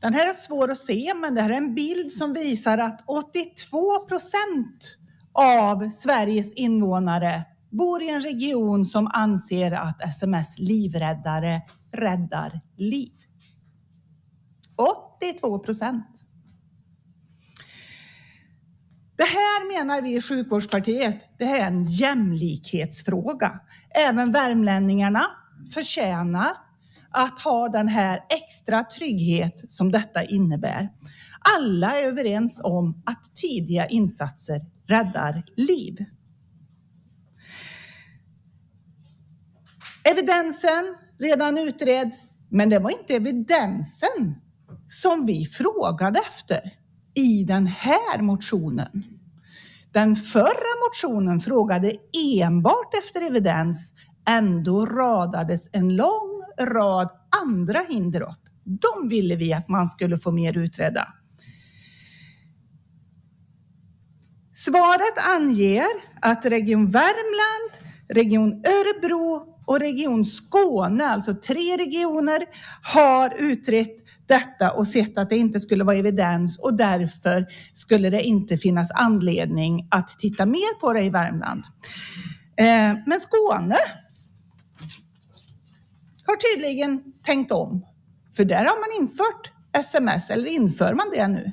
Den här är svår att se, men det här är en bild som visar att 82% av Sveriges invånare bor i en region som anser att SMS livräddare räddar liv. 82%. Det här menar vi i Sjukvårdspartiet, det här är en jämlikhetsfråga. Även värmlänningarna förtjänar att ha den här extra trygghet som detta innebär. Alla är överens om att tidiga insatser räddar liv. Evidensen redan utredd, men det var inte evidensen som vi frågade efter i den här motionen. Den förra motionen frågade enbart efter evidens, ändå radades en lång rad andra hinder upp. De ville vi att man skulle få mer utredda. Svaret anger att Region Värmland, Region Örebro och Region Skåne, alltså 3 regioner, har utrett detta och sett att det inte skulle vara evidens och därför skulle det inte finnas anledning att titta mer på det i Värmland. Men Skåne har tydligen tänkt om, för där har man infört SMS, eller inför man det nu?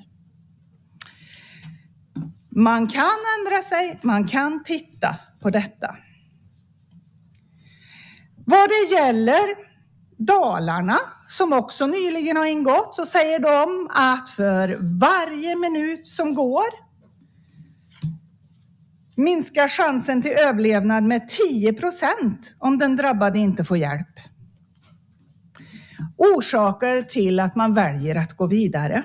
Man kan ändra sig, man kan titta på detta. Vad det gäller Dalarna, som också nyligen har ingått, så säger de att för varje minut som går minskar chansen till överlevnad med 10% om den drabbade inte får hjälp. Orsaker till att man väljer att gå vidare.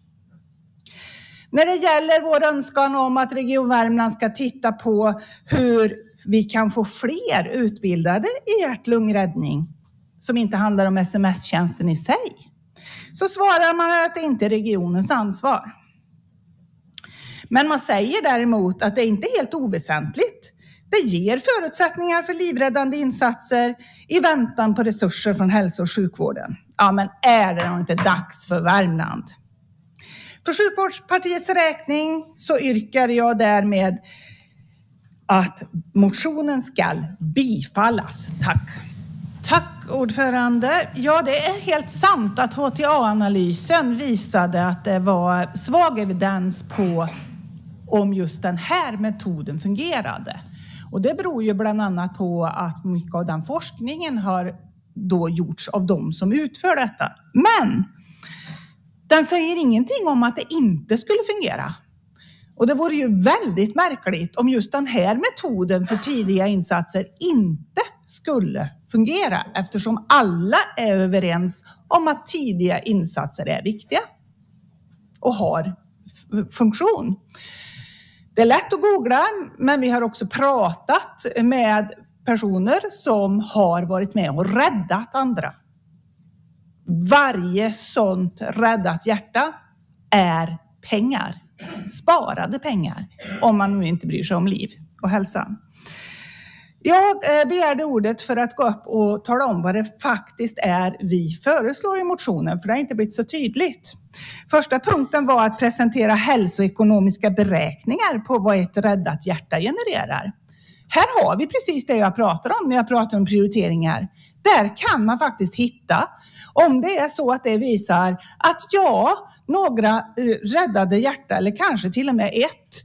När det gäller vår önskan om att Region Värmland ska titta på hur vi kan få fler utbildade i hjärt-lungräddning som inte handlar om SMS-tjänsten i sig, så svarar man att det inte är regionens ansvar. Men man säger däremot att det inte är helt oväsentligt. Det ger förutsättningar för livräddande insatser i väntan på resurser från hälso- och sjukvården. Ja, men är det nog inte dags för Värmland? För Sjukvårdspartiets räkning så yrkar jag därmed att motionen ska bifallas. Tack. Tack ordförande. Ja, det är helt sant att HTA-analysen visade att det var svag evidens på om just den här metoden fungerade. Och det beror ju bland annat på att mycket av den forskningen har då gjorts av de som utför detta. Men den säger ingenting om att det inte skulle fungera. Och det vore ju väldigt märkligt om just den här metoden för tidiga insatser inte skulle fungera, eftersom alla är överens om att tidiga insatser är viktiga och har funktion. Det är lätt att googla, men vi har också pratat med personer som har varit med och räddat andra. Varje sånt räddat hjärta är pengar, sparade pengar, om man nu inte bryr sig om liv och hälsa. Jag begärde ordet för att gå upp och tala om vad det faktiskt är vi föreslår i motionen, för det har inte blivit så tydligt. Första punkten var att presentera hälsoekonomiska beräkningar på vad ett räddat hjärta genererar. Här har vi precis det jag pratar om när jag pratar om prioriteringar. Där kan man faktiskt hitta, om det är så att det visar att några räddade hjärta, eller kanske till och med ett,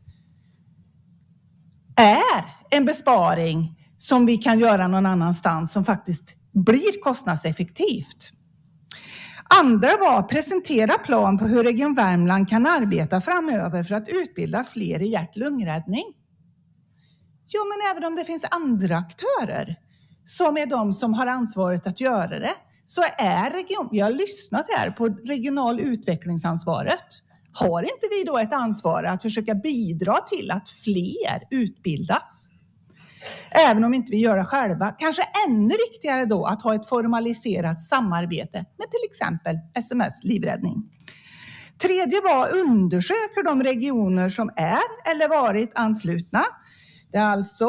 är en besparing som vi kan göra någon annanstans som faktiskt blir kostnadseffektivt. Andra var att presentera plan på hur Region Värmland kan arbeta framöver för att utbilda fler i hjärt-lungräddning. Jo, men även om det finns andra aktörer som är de som har ansvaret att göra det, så är vi har lyssnat här på regional utvecklingsansvaret. Har inte vi då ett ansvar att försöka bidra till att fler utbildas? Även om inte vi gör det själva. Kanske ännu viktigare då att ha ett formaliserat samarbete med till exempel SMS livräddning. Tredje var undersök hur de regioner som är eller varit anslutna. Det är alltså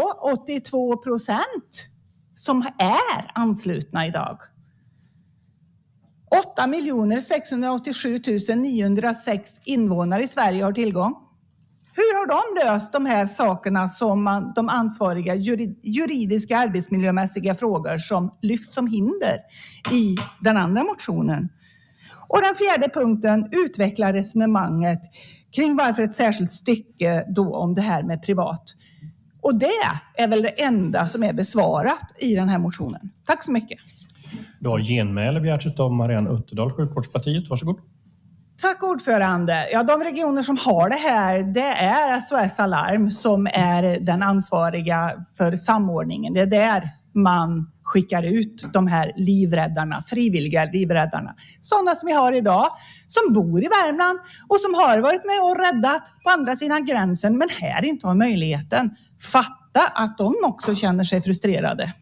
82% som är anslutna idag. 8 687 906 invånare i Sverige har tillgång. Hur har de löst de här sakerna som de ansvariga juridiska arbetsmiljömässiga frågor som lyfts som hinder i den andra motionen? Och den fjärde punkten utvecklar resonemanget kring varför ett särskilt stycke då om det här med privat. Och det är väl det enda som är besvarat i den här motionen. Tack så mycket. Då har genmäle begärts av Marianne Uttedal, Sjukvårdspartiet. Varsågod. Tack ordförande. Ja, de regioner som har det här, det är SOS Alarm som är den ansvariga för samordningen. Det är där man skickar ut de här livräddarna, frivilliga livräddarna. Sådana som vi har idag, som bor i Värmland och som har varit med och räddat på andra sidan gränsen men här inte har möjligheten. Fatta att de också känner sig frustrerade.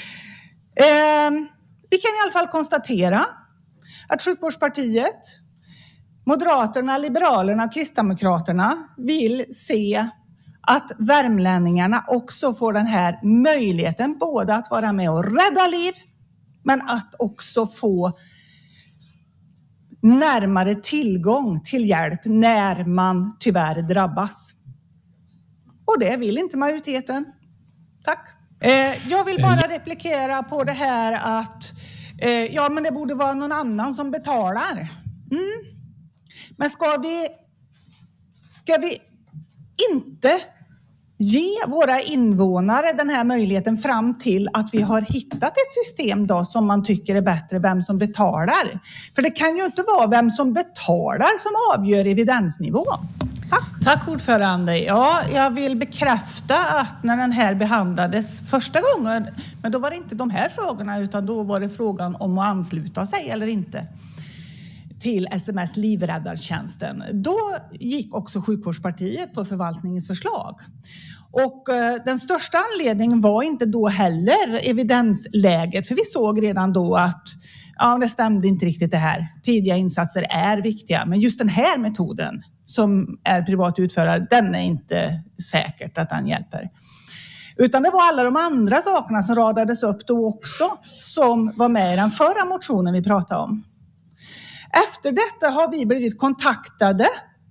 Vi kan i alla fall konstatera att Sjukvårdspartiet, Moderaterna, Liberalerna och Kristdemokraterna vill se att värmlänningarna också får den här möjligheten både att vara med och rädda liv men att också få närmare tillgång till hjälp när man tyvärr drabbas. Och det vill inte majoriteten. Tack. Jag vill bara replikera på det här att ja, men det borde vara någon annan som betalar. Men ska vi inte ge våra invånare den här möjligheten fram till att vi har hittat ett system då som man tycker är bättre, vem som betalar? För det kan ju inte vara vem som betalar som avgör evidensnivån. Tack ordförande. Ja, jag vill bekräfta att när den här behandlades första gången, men då var det inte de här frågorna utan då var det frågan om att ansluta sig eller inte till SMS livräddartjänsten. Då gick också Sjukvårdspartiet på förvaltningens förslag. Och den största anledningen var inte då heller evidensläget, för vi såg redan då att ja, det stämde inte riktigt det här. Tidiga insatser är viktiga, men just den här metoden som är privat utförare, den är inte säkert att den hjälper. Utan det var alla de andra sakerna som radades upp då också som var med i den förra motionen vi pratade om. Efter detta har vi blivit kontaktade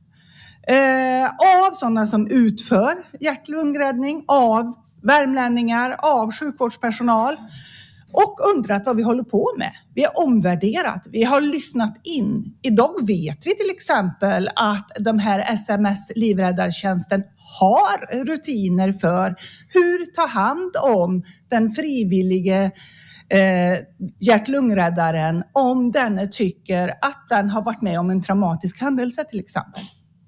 av sådana som utför hjärt-lungräddning, av värmlänningar, av sjukvårdspersonal och undrat vad vi håller på med. Vi har omvärderat, vi har lyssnat in. Idag vet vi till exempel att de här SMS livräddartjänsten har rutiner för hur ta hand om den frivillige hjärt-lungräddaren om den tycker att den har varit med om en traumatisk händelse till exempel.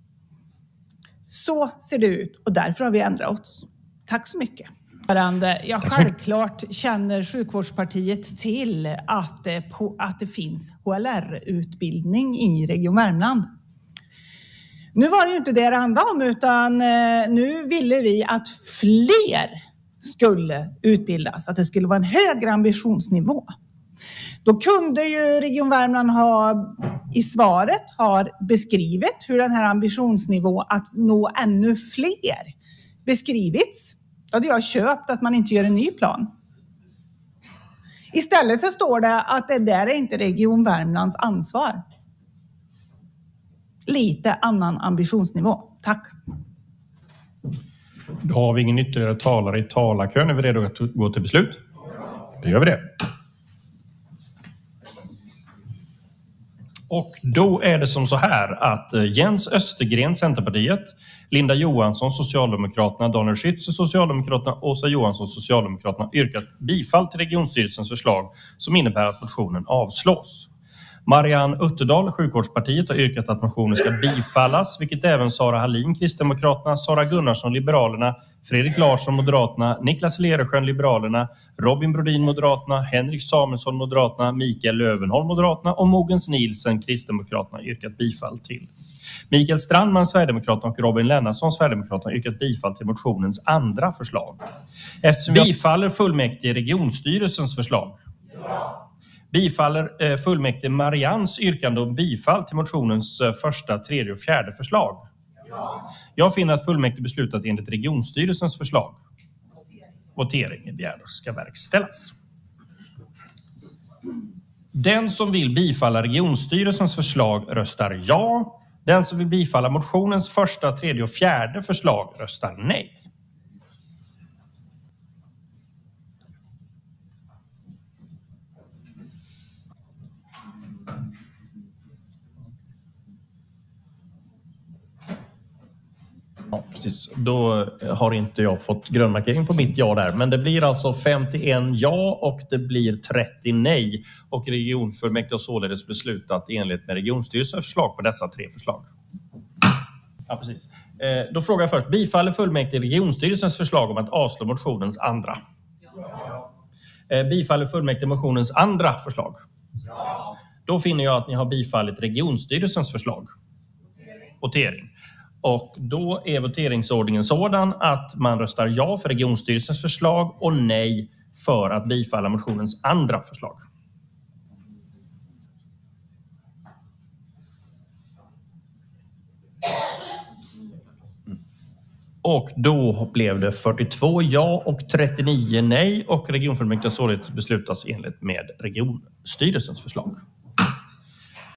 Så ser det ut och därför har vi ändrat oss. Tack så mycket. Ja, självklart känner Sjukvårdspartiet till att det finns HLR-utbildning i Region Värmland. Nu var det ju inte det handlade om utan nu ville vi att fler skulle utbildas, att det skulle vara en högre ambitionsnivå. Då kunde ju Region Värmland i svaret har beskrivit hur den här ambitionsnivå att nå ännu fler beskrivits. Då hade jag köpt att man inte gör en ny plan. Istället så står det att det där är inte Region Värmlands ansvar. Lite annan ambitionsnivå. Tack. Då har vi ingen ytterligare talare i talarkön. Är vi redo att gå till beslut? Då gör vi det. Och då är det som så här att Jens Östergren, Centerpartiet, Linda Johansson, Socialdemokraterna, Daniel Schütze, Socialdemokraterna, Åsa Johansson, Socialdemokraterna yrkat bifall till regionstyrelsens förslag som innebär att motionen avslås. Marianne Uttedal, Sjukvårdspartiet, har yrkat att motionen ska bifallas, vilket även Sara Hallin, Kristdemokraterna, Sara Gunnarsson, Liberalerna, Fredrik Larsson, Moderaterna, Niklas Leresjön, Liberalerna, Robin Brodin, Moderaterna, Henrik Samuelsson, Moderaterna, Mikael Lövenholm, Moderaterna och Mogens Nielsen, Kristdemokraterna, yrkat bifall till. Mikael Strandman, Sverigedemokraterna och Robin Lennartsson, Sverigedemokraterna, yrkat bifall till motionens andra förslag. Eftersom bifaller fullmäktige regionstyrelsens förslag. Bifaller fullmäktige Marians yrkande om bifall till motionens första, tredje och fjärde förslag. Jag finner att fullmäktige beslutat enligt regionstyrelsens förslag. Voteringen begärd ska verkställas. Den som vill bifalla regionstyrelsens förslag röstar ja. Den som vill bifalla motionens första, tredje och fjärde förslag röstar nej. Ja, precis. Då har inte jag fått grönmarkering på mitt ja där. Men det blir alltså 51 ja och det blir 30 nej. Och regionfullmäktige har således beslutat enligt med regionstyrelsens förslag på dessa 3 förslag. Ja, precis. Då frågar jag först. Bifaller fullmäktige regionstyrelsens förslag om att avslå motionens andra? Ja. Bifaller fullmäktige motionens andra förslag? Ja. Då finner jag att ni har bifallit regionstyrelsens förslag. Votering. Och då är voteringsordningen sådan att man röstar ja för regionstyrelsens förslag och nej för att bifalla motionens andra förslag. Och då blev det 42 ja och 39 nej och regionfullmäktige således beslutas enligt med regionstyrelsens förslag.